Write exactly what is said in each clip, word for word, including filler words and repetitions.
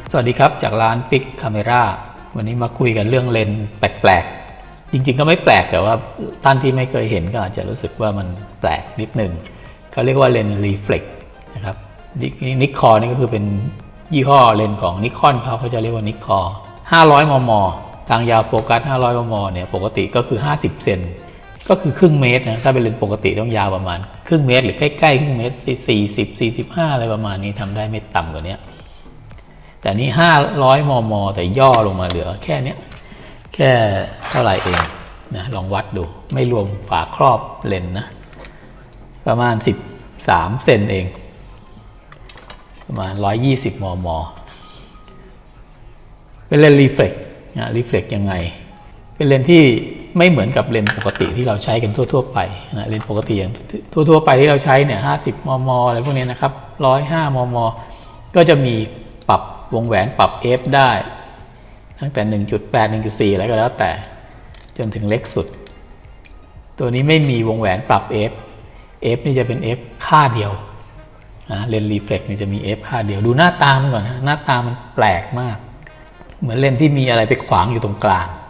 สวัสดีครับจากร้าน Fix Camera วันนี้มาคุยกันเรื่องเลนส์แปลกๆจริงๆก็ไม่แปลกแต่ว่าท่านที่ไม่เคยเห็นก็อาจจะรู้สึกว่ามันแปลกนิดหนึ่งเขาเรียกว่าเลนส์ Reflex นะครับนิคอนนี่ก็คือเป็นยี่ห้อเลนส์ของนิคอนเขาเขาจะเรียกว่านิคอนห้าร้อยมมทางยาวโฟกัสห้าร้อยมมเนี่ยปกติก็คือห้าสิบเซนก็คือครึ่งเมตรนะถ้าเป็นเลนส์ปกติต้องยาวประมาณครึ่งเมตรหรือใกล้ๆครึ่งเมตรสี่สิบ สี่สิบห้าอะไรประมาณนี้ทำได้ไม่ต่ำกว่านี้แต่นี้ห้าร้อยมมแต่ย่อลงมาเหลือแค่นี้แค่เท่าไหร่เองนะลองวัดดูไม่รวมฝาครอบเลนส์นะประมาณสิบสามเซนเองประมาณหนึ่งร้อยยี่สิบมมเป็นเลนส์รีเฟล็กนะรีเฟล็กยังไงเป็นเลนส์ที่ไม่เหมือนกับเลนส์ปกติที่เราใช้กันทั่วๆไปนะเลนส์ปกติอย่างทั่วๆไปที่เราใช้เนี่ยห้าสิบมมอะไรพวกนี้นะครับหนึ่งร้อยห้ามมก็จะมีปรับวงแหวนปรับ f ได้ตั้งแต่ หนึ่งจุดแปด หนึ่งจุดสี่ อะไรก็แล้วแต่จนถึงเล็กสุดตัวนี้ไม่มีวงแหวนปรับ f f นี่จะเป็น f ค่าเดียวนะเลนส์รีเฟล็กนี่จะมี f ค่าเดียวดูหน้าตามันก่อนนะหน้าตามันแปลกมากเหมือนเลนส์ที่มีอะไรไปขวางอยู่ตรงกลาง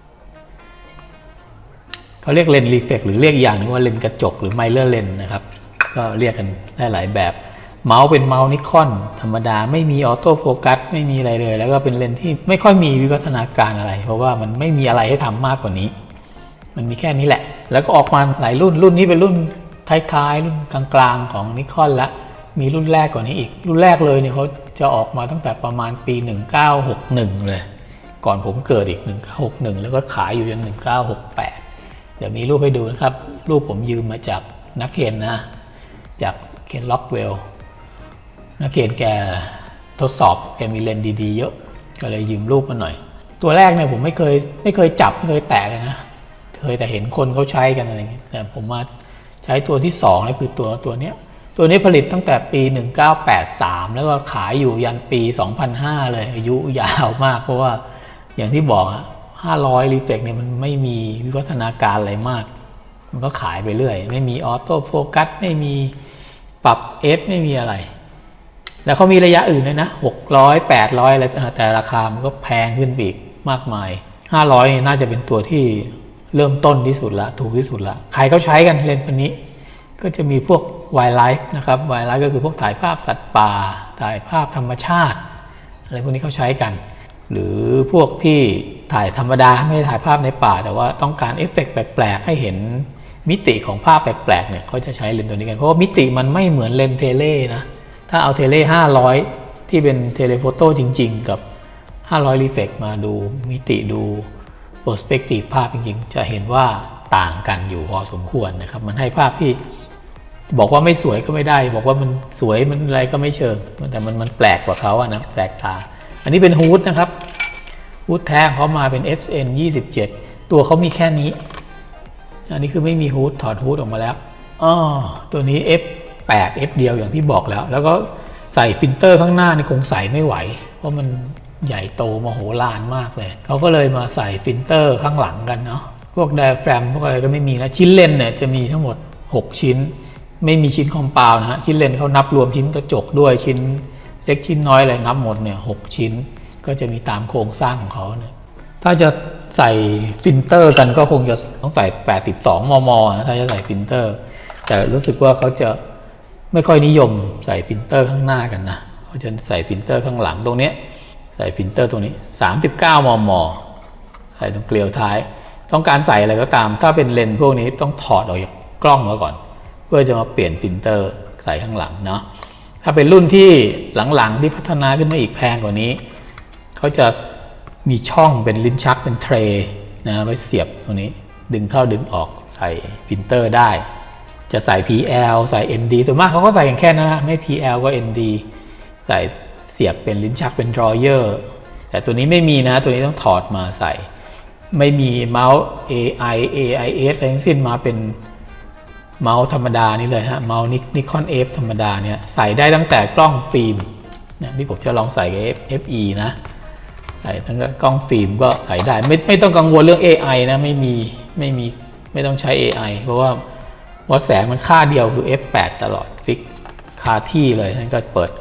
เขาเรียกเลนส์รีเฟล็กหรือเรียกอย่างนึงว่าเลนส์กระจกหรือไมเลอร์เลนส์นะครับก็เรียกกันได้หลายแบบเมาส์เป็นเมาส์นิคอนธรรมดาไม่มีออโต้โฟกัสไม่มีอะไรเลยแล้วก็เป็นเลนส์ที่ไม่ค่อยมีวิวัฒนาการอะไรเพราะว่ามันไม่มีอะไรให้ทำมากกว่านี้มันมีแค่นี้แหละแล้วก็ออกมาหลายรุ่นรุ่นนี้เป็นรุ่นท้ายๆรุ่นกลางๆของนิคอนละมีรุ่นแรกกว่านี้อีกรุ่นแรกเลยเนี่ยเขาจะออกมาตั้งแต่ประมาณปีหนึ่งเก้าหกหนึ่งเลยก่อนผมเกิดอีกหนึ่งเก้าหกหนึ่งแล้วก็ขายอยู่จนหนึ่งเก้าหกแปดเดี๋ยวมีรูปให้ดูนะครับรูปผมยืมมาจากนักเขียนนะจากเคนล็อกเวลนักเขียนแกทดสอบแกมีเลนส์ดีๆเยอะก็เลยยืมรูปมาหน่อยตัวแรกเนี่ยผมไม่เคยไม่เคยจับไม่เคยแตะเลยนะเคยแต่เห็นคนเขาใช้กันอะไรอย่างเงี้ยแต่ผมมาใช้ตัวที่สองแล้วคือตัวตัวเนี้ยตัวนี้ผลิตตั้งแต่ปีหนึ่งเก้าแปดสามแล้วก็ขายอยู่ยันปีสองพันห้าเลยอายุยาวมากเพราะว่าอย่างที่บอกอะห้าร้อยรีเฟล็กเนี่ยมันไม่มีวิวัฒนาการอะไรมากมันก็ขายไปเรื่อยไม่มีออโต้โฟกัสไม่มีปรับ f ไม่มีอะไรแล้วเขามีระยะอื่นด้วยนะหกร้อย แปดร้อยอะไรแต่ราคามันก็แพงขึ้นอีกมากมายห้าร้อยนี่น่าจะเป็นตัวที่เริ่มต้นที่สุดละถูกที่สุดละใครเขาใช้กันเลนส์ตัวนี้ก็จะมีพวกไวล์ไลฟ์นะครับไวล์ไลฟ์ก็คือพวกถ่ายภาพสัตว์ป่าถ่ายภาพธรรมชาติอะไรพวกนี้เขาใช้กันหรือพวกที่ถ่ายธรรมดาไม่ได้ถ่ายภาพในป่าแต่ว่าต้องการเอฟเฟกต์แปลกๆให้เห็นมิติของภาพแปลกๆเนี่ยเขาจะใช้เลนส์ตัวนี้กันเพราะว่ามิติมันไม่เหมือนเลนส์เทเลนะถ้าเอาเทเลห้าร้อยที่เป็นเทเลโฟโต้จริงๆกับห้าร้อยรีเฟล็กมาดูมิติดูเปอร์สเปกทีฟภาพจริงๆจะเห็นว่าต่างกันอยู่พอสมควรนะครับมันให้ภาพที่บอกว่าไม่สวยก็ไม่ได้บอกว่ามันสวยมันอะไรก็ไม่เชิงแต่มันมันแปลกกว่าเขาอะนะแปลกตาอันนี้เป็นฮูดนะครับฮูดแท้เขามาเป็น เอส เอ็น ยี่สิบเจ็ดตัวเขามีแค่นี้อันนี้คือไม่มีฮูดถอดฮูดออกมาแล้วอ๋อตัวนี้ F แปด F เดียวอย่างที่บอกแล้วแล้วก็ใส่ฟิลเตอร์ข้างหน้านี่คงใส่ไม่ไหวเพราะมันใหญ่โตมโหฬารมากเลยเขาก็เลยมาใส่ฟิลเตอร์ข้างหลังกันเนาะพวกไดอะแฟรมพวกอะไรก็ไม่มีนะชิ้นเลนเนี่ยจะมีทั้งหมดหกชิ้นไม่มีชิ้นคอมเปานะฮะชิ้นเลนเขานับรวมชิ้นกระจกด้วยชิ้นเล็กชิ้นน้อยอะไรนับหมดเนี่ยหกชิ้นก็จะมีตามโครงสร้างของเขาเนี่ยถ้าจะใส่ฟิลเตอร์กันก็คงจะต้องใส่แปดสิบสองมมนะถ้าจะใส่ฟิลเตอร์แต่รู้สึกว่าเขาจะไม่ค่อยนิยมใส่ฟิลเตอร์ข้างหน้ากันนะเขาจะใส่ฟิลเตอร์ข้างหลังตรงนี้ใส่ฟิลเตอร์ตรงนี้สามสิบเก้ามมใส่ตรงเกลียวท้ายต้องการใส่อะไรก็ตามถ้าเป็นเลนส์พวกนี้ต้องถอดออกจากกล้องมาก่อนเพื่อจะมาเปลี่ยนฟิลเตอร์ใส่ข้างหลังเนาะถ้าเป็นรุ่นที่หลังๆที่พัฒนาขึ้นมาอีกแพงกว่านี้เขาจะมีช่องเป็นลิ้นชักเป็นเทรย์นะไว้เสียบตรงนี้ดึงเข้าดึงออกใส่ฟิลเตอร์ได้จะใส่ พี แอล ใส่ เอ็น ดี ส่วนมากเขาก็ใส่กันแค่นั้นนะไม่ พี แอล ก็ เอ็น ดี ใส่เสียบเป็นลิ้นชักเป็น drawer แต่ตัวนี้ไม่มีนะตัวนี้ต้องถอดมาใส่ไม่มีเมาส์ เอ ไอ เอ ไอ เอส อะไรทั้งสิ้นมาเป็นเมาส์ธรรมดานี่เลยฮะเมาส์นิคอน F ธรรมดาเนี่ยใส่ได้ตั้งแต่กล้องฟิล์มเนี่ยที่ผมจะลองใส่กับ เอฟ อี นะใส่ทั้งกล้องฟิล์มก็ใส่ได้ไม่ไม่ต้องกังวลเรื่อง เอ ไอ นะไม่มีไม่มีไม่ต้องใช้ เอ ไอ เพราะว่าวัดแสงมันค่าเดียวคือ เอฟ แปด ตลอดฟิกคาที่เลยท่านก็เปิด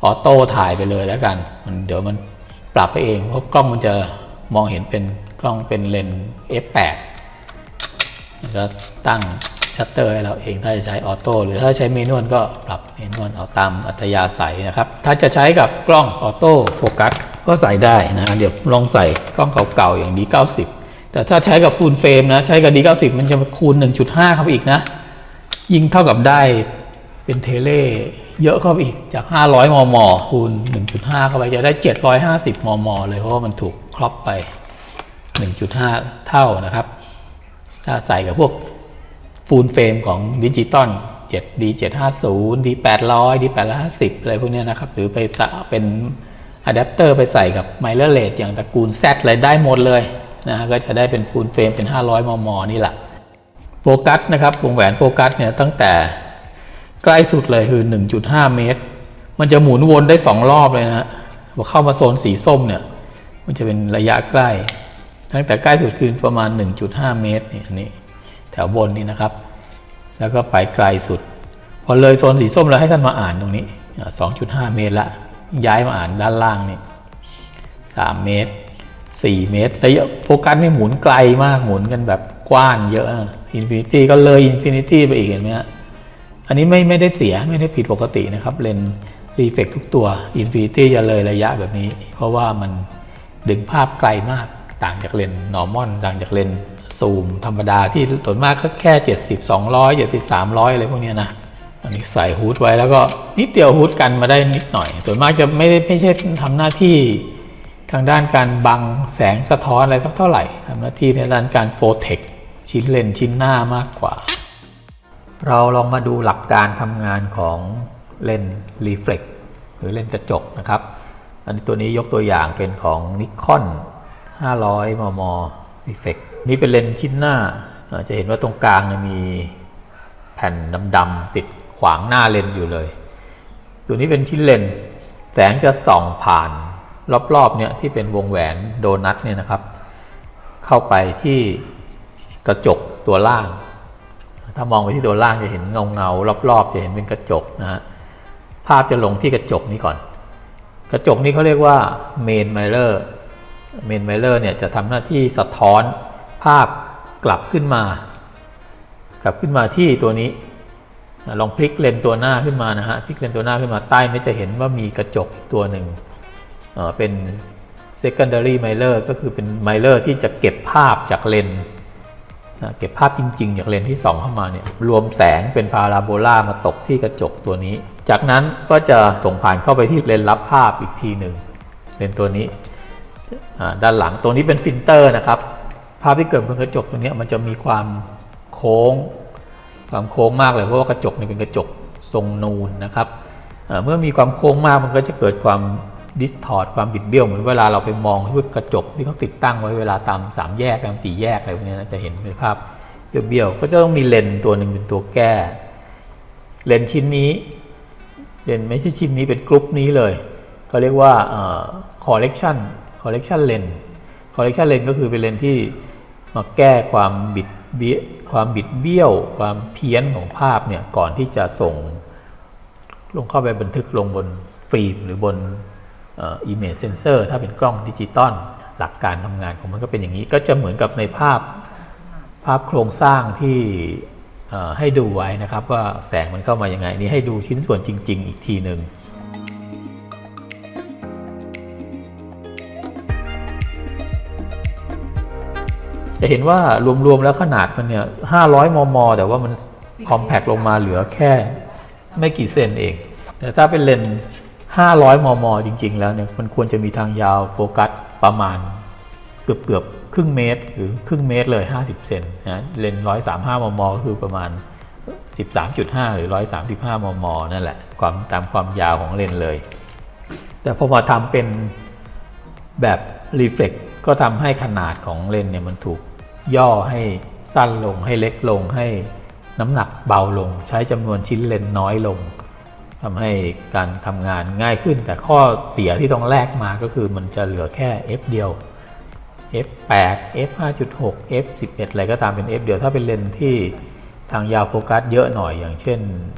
ออโต้ถ่ายไปเลยแล้วกันมันเดี๋ยวมันปรับไปเองเพราะกล้องมันจะมองเห็นเป็นกล้องเป็นเลนส์ เอฟ แปด แล้วก็ตั้งชัตเตอร์ให้เราเองถ้าจะใช้ออโต้หรือถ้าใช้เมนวลก็ปรับเมนวลเอาตามอัธยาศัยนะครับถ้าจะใช้กับกล้องออโต้โฟกัสก็ใส่ได้นะเดี๋ยวลองใส่กล้องเก่าๆอย่าง ดี เก้าสิบ แต่ถ้าใช้กับฟูลเฟรมนะใช้กับ ดี เก้าสิบ มันจะคูณ หนึ่งจุดห้า เข้าไปอีกนะยิ่งเท่ากับได้เป็นเทเลเยอะเข้าไปอีกจากห้าร้อยมมคูณ หนึ่งจุดห้า เข้าไปจะได้เจ็ดร้อยห้าสิบมมเลยเพราะว่ามันถูกครอปไป หนึ่งจุดห้า เท่านะครับถ้าใส่กับพวกฟูลเฟรมของดิจิตอล ดี เจ็ดห้าศูนย์ ดี แปดร้อย ดี แปดร้อยห้าสิบ อะไรพวกนี้นะครับหรือไปเป็นอะแดปเตอร์ไปใส่กับไมเลอร์เลสอย่างตระกูล Z อะไรได้หมดเลยนะก็จะได้เป็นฟูลเฟรมเป็นห้าร้อยมมนี่แหละโฟกัสนะครับวงแหวนโฟกัสเนี่ยตั้งแต่ใกล้สุดเลยคือ หนึ่งจุดห้า เมตรมันจะหมุนวนได้สองรอบเลยนะฮะพอเข้ามาโซนสีส้มเนี่ยมันจะเป็นระยะใกล้ตั้งแต่ใกล้สุดคือประมาณ หนึ่งจุดห้า เมตรนี่อันนี้แถวบนนี่นะครับแล้วก็ไปไกลสุดพอเลยโซนสีส้มแล้วให้ท่านมาอ่านตรงนี้ สองจุดห้า เมตรละย้ายมาอ่านด้านล่างนี่สามเมตรสี่เมตรระยะโฟกัสนี่หมุนไกลมากหมุนกันแบบกว้างเยอะอินฟินิตี้ก็เลยอินฟินิตี้ไปอีกเห็นไหมฮะอันนี้ไม่ไม่ได้เสียไม่ได้ผิดปกตินะครับเลนส์รีเฟกทุกตัวอินฟินิตี้จะเลยระยะแบบนี้เพราะว่ามันดึงภาพไกลมากต่างจากเลนส์นอร์มอลต่างจากเลนส์ซูมธรรมดาที่ส่วนมากก็แค่เจ็ดสิบ สองร้อย เจ็ดสิบ สามร้อยอะไรพวกนี้นะอันนี้ใส่ฮูดไว้แล้วก็นิดเดียวฮูดกันมาได้นิดหน่อยส่วนมากจะไม่ได้ไม่ใช่ทำหน้าที่ทางด้านการบังแสงสะท้อนอะไรสักเท่าไหร่ทำหน้าที่ในด้านการโปรเทคชิ้นเลนชิ้นหน้ามากกว่าเราลองมาดูหลักการทำงานของเลนส์รีเฟล็กหรือเลนส์กระจกนะครับอันนี้ตัวนี้ยกตัวอย่างเป็นของ Nikon ห้าร้อยมม รีเฟล็กนี่เป็นเลนส์ชิ้นหน้าจะเห็นว่าตรงกลางมีแผ่นดำๆติดขวางหน้าเลนส์อยู่เลยตัวนี้เป็นชิ้นเลนส์แสงจะส่องผ่านรอบๆเนี่ยที่เป็นวงแหวนโดนัทเนี่ยนะครับเข้าไปที่กระจกตัวล่างถ้ามองไปที่ตัวล่างจะเห็นเงาเงารอบๆจะเห็นเป็นกระจกนะฮะภาพจะลงที่กระจกนี้ก่อนกระจกนี้เขาเรียกว่าเมนไมเลอร์เมนไมเลอร์เนี่ยจะทำหน้าที่สะท้อนภาพกลับขึ้นมากลับขึ้นมาที่ตัวนี้ลองพลิกเลนตัวหน้าขึ้นมานะฮะพลิกเลนตัวหน้าขึ้นมาใต้นี้จะเห็นว่ามีกระจกตัวหนึ่งเอ่อเป็น secondary mirror ก็คือเป็นไมเลอร์ที่จะเก็บภาพจากเลนเก็บภาพจริงๆจากเลนที่ส่องเข้ามาเนี่ยรวมแสงเป็นพาราโบลามาตกที่กระจกตัวนี้จากนั้นก็จะส่งผ่านเข้าไปที่เลนรับภาพอีกทีหนึ่งเลนตัวนี้ด้านหลังตัวนี้เป็นฟิลเตอร์นะครับภาพที่เกิดบนกระจกตัวนี้มันจะมีความโค้งความโค้งมากเลยเพราะว่ากระจกนี่เป็นกระจกทรงนูนนะครับเมื่อมีความโค้งมากมันก็จะเกิดความดิสทอร์ตความบิดเบี้ยวเหมือนเวลาเราไปมองที่กระจกที่เขาติดตั้งไว้เวลาตามสามแยกตามสี่แยกอะไรพวกนี้นะจะเห็นเป็นภาพเบี้ยวๆก็จะต้องมีเลนส์ตัวหนึ่งเป็นตัวแก้เลนส์ชิ้นนี้เลนส์ไม่ใช่ชิ้นนี้เป็นกรุ๊ปนี้เลยก็เรียกว่า collection collection lens collection lens ก็คือเป็นเลนส์ที่มาแก้ความบิดเบี้ยความบิดเบี้ยวความเพี้ยนของภาพเนี่ยก่อนที่จะส่งลงเข้าไปบันทึกลงบนฟิล์มหรือบนimage sensor ถ้าเป็นกล้องดิจิตอลหลักการทำงานของมันก็เป็นอย่างนี้ก็จะเหมือนกับในภาพภาพโครงสร้างที่ให้ดูไว้นะครับว่าแสงมันเข้ามายังไงนี่ให้ดูชิ้นส่วนจริงๆอีกทีหนึ่งจะเห็นว่ารวมๆแล้วขนาดมันเนี่ยห้าร้อยมมแต่ว่ามันคอมแพคลงมาเหลือแค่ไม่กี่เซนเองแต่ถ้าเป็นเลนส์ห้าร้อยมมจริงๆแล้วเนี่ยมันควรจะมีทางยาวโฟกัสประมาณเกือบเกือบครึ่งเมตรหรือครึ่งเมตรเลยห้าสิบเซนนะเลนส์หนึ่งร้อยสามสิบห้ามมก็คือประมาณ สิบสามจุดห้า หรือหนึ่งร้อยสามสิบห้ามมนั่นแหละความตามความยาวของเลนส์เลยแต่พอมาทำเป็นแบบรีเฟล็กก็ทำให้ขนาดของเลนส์เนี่ยมันถูกย่อให้สั้นลงให้เล็กลงให้น้ำหนักเบาลงใช้จำนวนชิ้นเลนส์น้อยลงทำให้การทำงานง่ายขึ้นแต่ข้อเสียที่ต้องแลกมาก็คือมันจะเหลือแค่ F เดียว เอฟ แปด เอฟ ห้าจุดหก เอฟ สิบเอ็ด อะไรก็ตามเป็น F เดียวถ้าเป็นเลนส์ที่ทางยาวโฟกัสเยอะหน่อยอย่างเช่น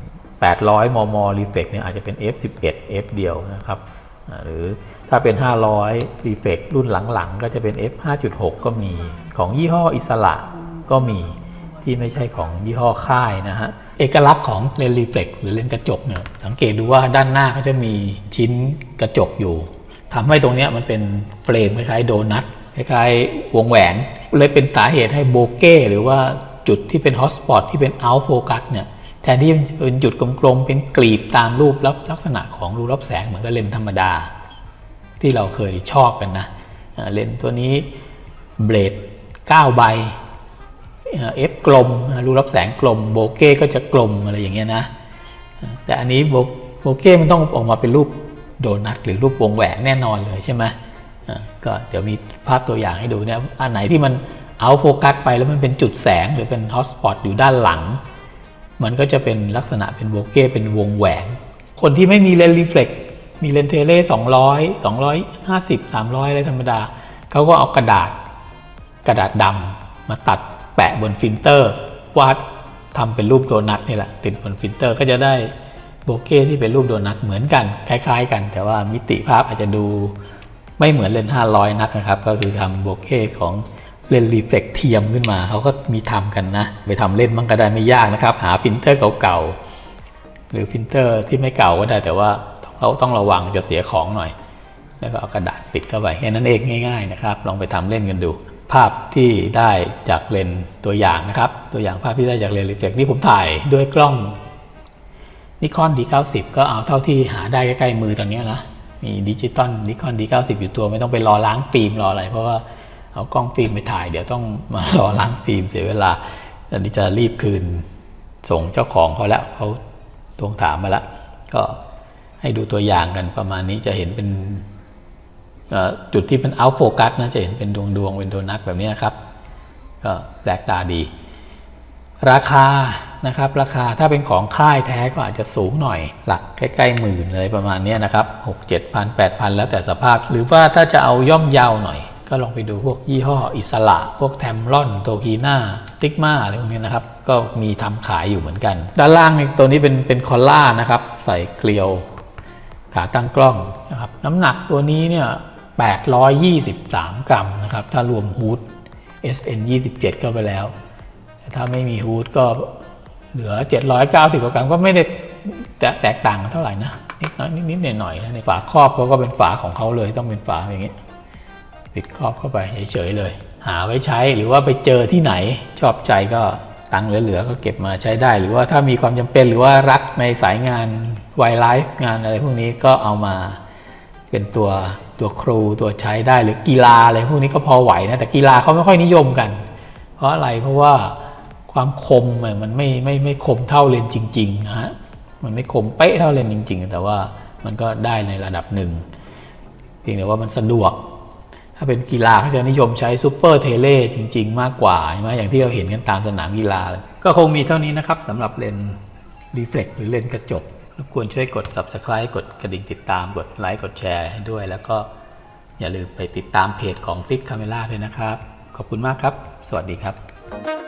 แปดร้อย มม reflex เนี่ยอาจจะเป็น เอฟ สิบเอ็ด F เดียวนะครับหรือถ้าเป็นห้าร้อย reflex รุ่นหลังๆก็จะเป็น เอฟ ห้าจุดหก ก็มีของยี่ห้ออิสระก็มีที่ไม่ใช่ของยี่ห้อค่ายนะฮะเอกลักษณ์ของเลนส์รีเฟล็กหรือเลนส์กระจกเนี่ยสังเกตดูว่าด้านหน้าเขาจะมีชิ้นกระจกอยู่ทำให้ตรงนี้มันเป็นเฟรมคล้ายๆโดนัทคล้ายๆวงแหวนเลยเป็นสาเหตุให้โบเก้หรือว่าจุดที่เป็นฮอตสปอตที่เป็นเอาท์โฟกัสเนี่ยแทนที่จะเป็นจุดกลมๆเป็นกลีบตามรูปลักษณะของรูรับแสงเหมือนกับเลนส์ธรรมดาที่เราเคยชอบกันนะเลนส์ตัวนี้เบลดเก้าใบเอฟกลมรูรับแสงกลมโบเก้ก็จะกลมอะไรอย่างเงี้ยนะแต่อันนี้โบเก้มันต้องออกมาเป็นรูปโดนัทหรือรูปวงแหวนแน่นอนเลยใช่ไหมก็เดี๋ยวมีภาพตัวอย่างให้ดูเนี่ยอันไหนที่มันเอาโฟกัสไปแล้วมันเป็นจุดแสงหรือเป็นฮอตสปอตอยู่ด้านหลังมันก็จะเป็นลักษณะเป็นโบเก้เป็นวงแหวนคนที่ไม่มีเลนส์รีเฟล็กมีเลนส์เทเลสองร้อย สองร้อยห้าสิบ สามร้อยอะไรธรรมดาเขาก็เอากระดาษกระดาษดำมาตัดแปะบนฟิลเตอร์วาดทำเป็นรูปโดนัทนี่แหละติดบนฟิลเตอร์ก็จะได้โบเก้ที่เป็นรูปโดนัทเหมือนกันคล้ายๆกันแต่ว่ามิติภาพอาจจะดูไม่เหมือนเลนส์ห้าร้อยนักนะครับก็คือทำโบเก้ของเลนส์รีเฟล็กเทียมขึ้นมาเขาก็มีทำกันนะไปทำเล่นมันก็ได้ไม่ยากนะครับหาฟิลเตอร์เก่าๆหรือฟิลเตอร์ที่ไม่เก่าก็ได้แต่ว่าเราต้องระวังจะเสียของหน่อยแล้วก็เอากระดาษปิดเข้าไปแค่นั้นเองง่ายๆนะครับลองไปทำเล่นกันดูภาพที่ได้จากเลนส์ตัวอย่างนะครับตัวอย่างภาพที่ได้จากเลนส์รีเฟล็กนี่ผมถ่ายด้วยกล้องนิคอน ดี เก้าสิบ ก็เอาเท่าที่หาได้ใกล้ๆมือตอนนี้นะมีดิจิตอลนิคอน ดี เก้าสิบ อยู่ตัวไม่ต้องไปรอล้างฟิล์มรออะไรเพราะว่าเอากล้องฟิล์มไปถ่ายเดี๋ยวต้องมารอล้างฟิล์มเสียเวลาตอนนี้จะรีบคืนส่งเจ้าของเขาแล้วเขาทวงถามมาแล้วก็ให้ดูตัวอย่างกันประมาณนี้จะเห็นเป็นจุดที่เป็นเอาท์โฟกัสนะจะเห็นเป็นดวงดวงเป็นโดนัทแบบนี้ครับก็แปลกตาดีราคานะครับราคาถ้าเป็นของค่ายแท้ก็อาจจะสูงหน่อยหลักใกล้ๆหมื่นอะไรประมาณนี้นะครับ หก เจ็ดพัน แปดพัน แล้วแต่สภาพหรือว่าถ้าจะเอาย่อมเยาวหน่อยก็ลองไปดูพวกยี่ห้ออิสระพวกแทมลอนโตคีน่าติกมาอะไรพวกนี้นะครับก็มีทำขายอยู่เหมือนกันด้านล่างตัวนี้เป็นเป็นคอลล่านะครับใส่เกลียวขาตั้งกล้องนะครับน้ำหนักตัวนี้เนี่ยแปดร้อยยี่สิบสามกรัมนะครับถ้ารวมฮูด เอส เอ็น ยี่สิบเจ็ดเข้าไปแล้วถ้าไม่มีฮูดก็เหลือเจ็ดร้อยเก้าสิบกรัมก็ไม่ได้แตกต่างเท่าไหร่นะนิดน้อยนิดๆหน่อยๆในฝาครอบเขาก็เป็นฝาของเขาเลยต้องเป็นฝาอย่างนี้ปิดครอบเข้าไปเฉยๆเลยหาไว้ใช้หรือว่าไปเจอที่ไหนชอบใจก็ตังค์เหลือๆก็เก็บมาใช้ได้หรือว่าถ้ามีความจำเป็นหรือว่ารักในสายงานไวไลฟ์งานอะไรพวกนี้ก็เอามาเป็นตัวตัวครูตัวใช้ได้หรือกีฬาอะไรพวกนี้ก็พอไหวนะแต่กีฬาเขาไม่ค่อยนิยมกันเพราะอะไรเพราะว่าความคมมันไม่ไม่ไม่คมเท่าเลนจริงๆนะฮะมันไม่คมเป๊ะเท่าเลนจริงๆแต่ว่ามันก็ได้ในระดับหนึ่งเพียงแต่ว่ามันสะดวกถ้าเป็นกีฬาเขาจะนิยมใช้ซูเปอร์เทเลจริงๆมากกว่าใช่ไหมอย่างที่เราเห็นกันตามสนามกีฬาก็คงมีเท่านี้นะครับสำหรับเลนรีเฟล็กหรือเลนกระจกรบกวนช่วยกด ซับสไครบ์ กดกระดิ่งติดตามกดไลค์กดแชร์ให้ด้วยแล้วก็อย่าลืมไปติดตามเพจของ Fix Camera ด้วยนะครับขอบคุณมากครับสวัสดีครับ